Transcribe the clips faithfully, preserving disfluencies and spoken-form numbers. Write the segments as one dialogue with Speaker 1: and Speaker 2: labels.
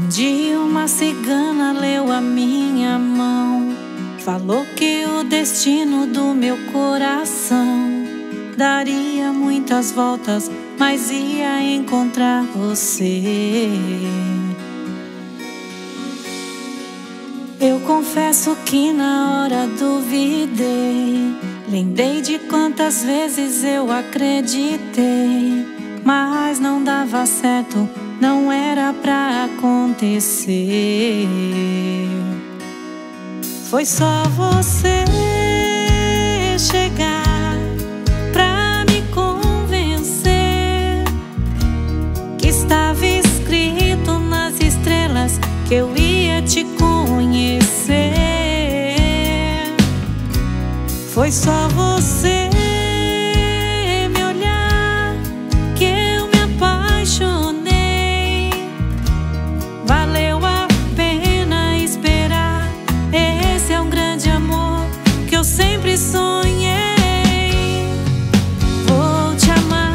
Speaker 1: Um dia uma cigana leu a minha mão, falou que o destino do meu coração daria muitas voltas, mas ia encontrar você. Eu confesso que na hora duvidei, lembrei de quantas vezes eu acreditei, mas não dava certo, não era pra acontecer. Foi só você chegar pra me convencer que estava escrito nas estrelas que eu ia te conhecer. Foi só você me olhar que eu me apaixonei. Valeu a pena esperar, esse é um grande amor que eu sempre sonhei. Vou te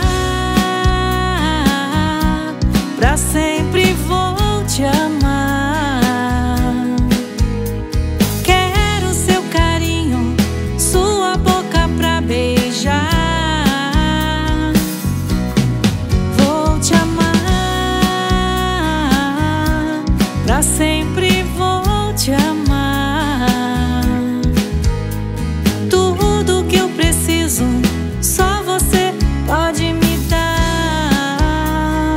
Speaker 1: amar, pra sempre vou te amar. Pra sempre vou te amar. Tudo que eu preciso, só você pode me dar.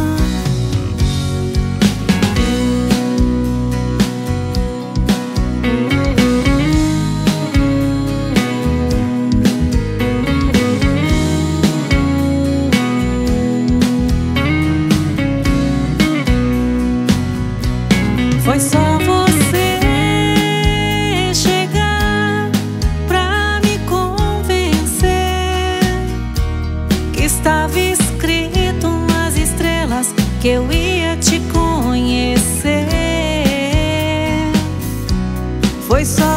Speaker 1: Foi só você chegar pra me convencer que estava escrito nas estrelas que eu ia te conhecer. Foi só